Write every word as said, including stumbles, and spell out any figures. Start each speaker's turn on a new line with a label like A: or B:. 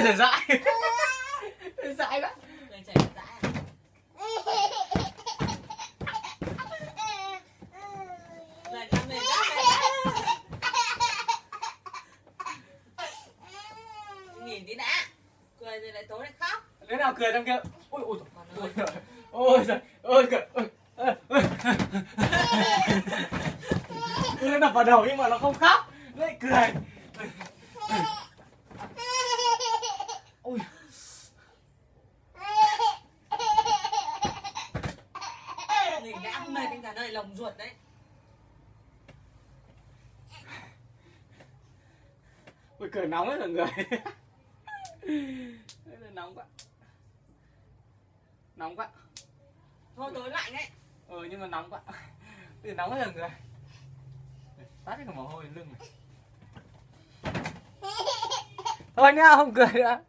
A: giời dại. Dại quá.
B: Cười chảy dại à? Cười cắm lên dại nghỉ tí đã. Cười rồi lại tối lại khóc.
A: Đứa nào cười trong kia. Ôi ôi ôi ôi ôi giời ôi cười. Nó đập vào đầu nhưng mà nó không khóc, nó lại cười. Ôi.
B: Nghỉ đã mệt đến cả nơi lồng ruột đấy.
A: Ôi cười nóng hết mọi người. Nóng quá. Nóng quá.
B: Thôi tối lạnh đấy.
A: Ừ nhưng mà nóng quá. Bây giờ nóng hết rồi người. Tát hết cả mồ hôi lưng này. Thôi nhá, không cười nữa.